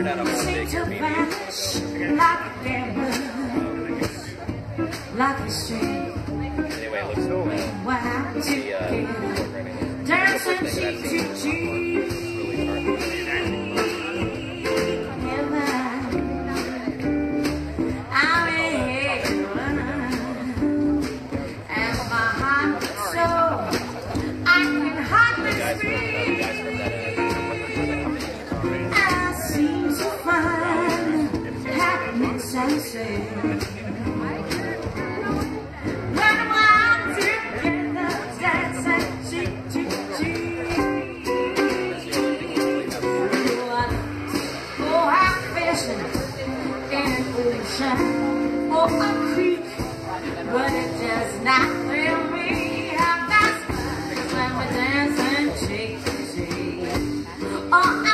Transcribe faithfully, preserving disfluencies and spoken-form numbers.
seem to vanish like a gambler, like a stream. Anyway, it looks so well. What happened to The, uh, you? Dancing cheek to cheek. I say, when we're together, dancing cheek to cheek. Go out fishing in an ocean or a creek, but it does not thrill me. I've got to when we're dancing cheek to cheek. Oh,